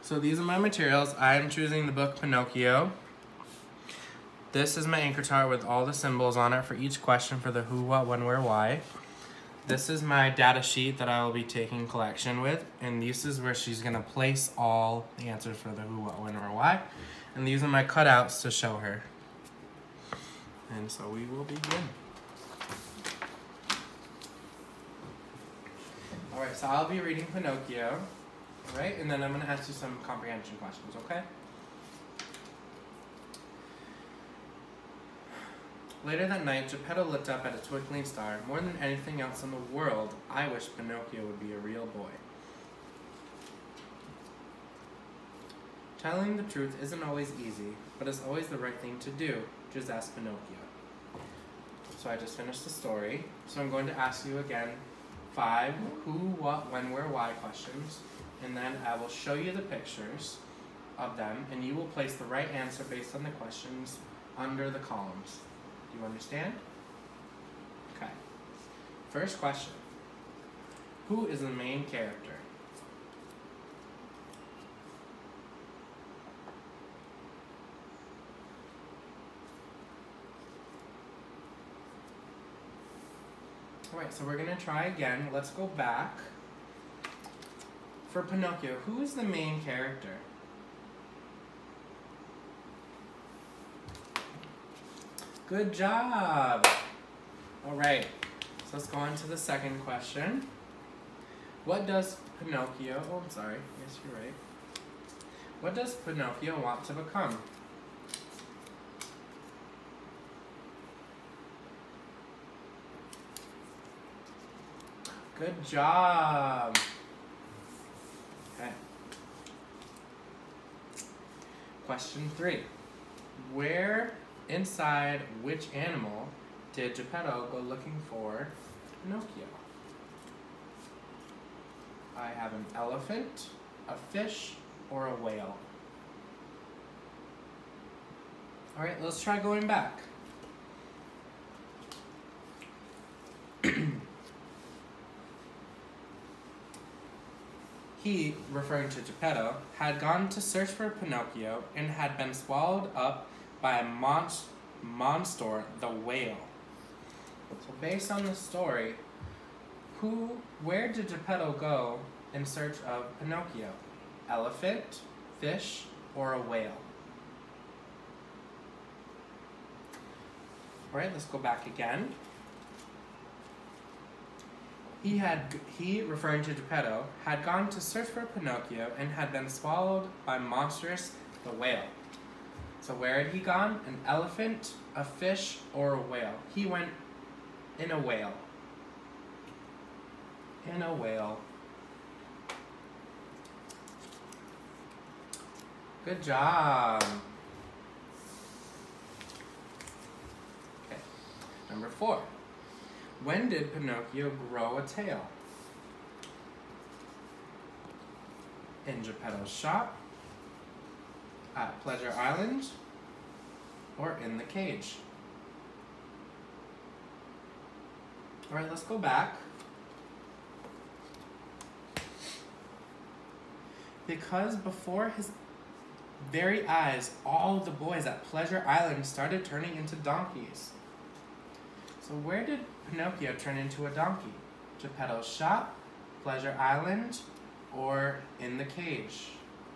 So these are my materials. I'm choosing the book Pinocchio. This is my anchor chart with all the symbols on it for each question for the who, what, when, where, why. This is my data sheet that I will be taking collection with, and this is where she's gonna place all the answers for the who, what, when, where, why. And these are my cutouts to show her. And so we will begin. All right, so I'll be reading Pinocchio, all right? And then I'm gonna ask you some comprehension questions, okay? Later that night, Geppetto looked up at a twinkling star. More than anything else in the world, I wish Pinocchio would be a real boy. Telling the truth isn't always easy, but it's always the right thing to do, just ask Pinocchio. So I just finished the story, so I'm going to ask you again 5 who, what, when, where, why questions, and then I will show you the pictures of them, and you will place the right answer based on the questions under the columns. Do you understand? Okay. First question. Who is the main character? Alright, so we're going to try again. Let's go back. For Pinocchio, who is the main character? Good job! Alright, so let's go on to the second question. What does Pinocchio, oh I'm sorry, yes you're right. What does Pinocchio want to become? Good job! Okay. Question 3. Where inside which animal did Geppetto go looking for Pinocchio? I have an elephant, a fish, or a whale. Alright, let's try going back. He, referring to Geppetto, had gone to search for Pinocchio and had been swallowed up by a monster, the whale. So based on the story, where did Geppetto go in search of Pinocchio? Elephant, fish, or a whale? All right, let's go back again. He, referring to Geppetto, had gone to search for Pinocchio and had been swallowed by Monstrous, the whale. So where had he gone? An elephant, a fish, or a whale? He went in a whale. In a whale. Good job. Okay, number 4. When did Pinocchio grow a tail? In Geppetto's shop, at Pleasure Island, or in the cage? All right, let's go back. Because before his very eyes, all the boys at Pleasure Island started turning into donkeys. So where did Pinocchio turn into a donkey? Geppetto's shop, Pleasure Island, or in the cage?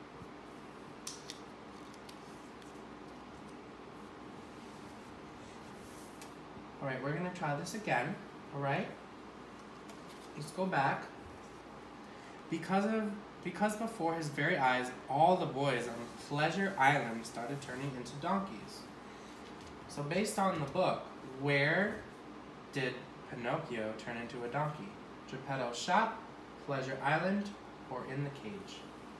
All right, we're gonna try this again, all right? Let's go back. Because before his very eyes, all the boys on Pleasure Island started turning into donkeys. So based on the book, where did Pinocchio turn into a donkey? Geppetto's shop, Pleasure Island, or in the cage?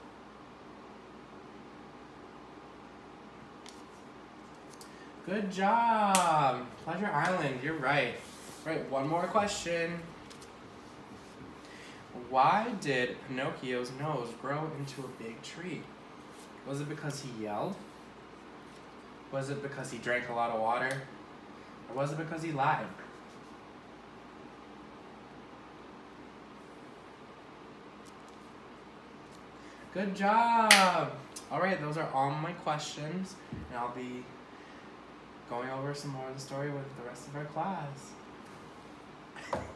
Good job! Pleasure Island, you're right. Right, one more question. Why did Pinocchio's nose grow into a big tree? Was it because he yelled? Was it because he drank a lot of water? Or was it because he lied? Good job! Alright, those are all my questions, and I'll be going over some more of the story with the rest of our class.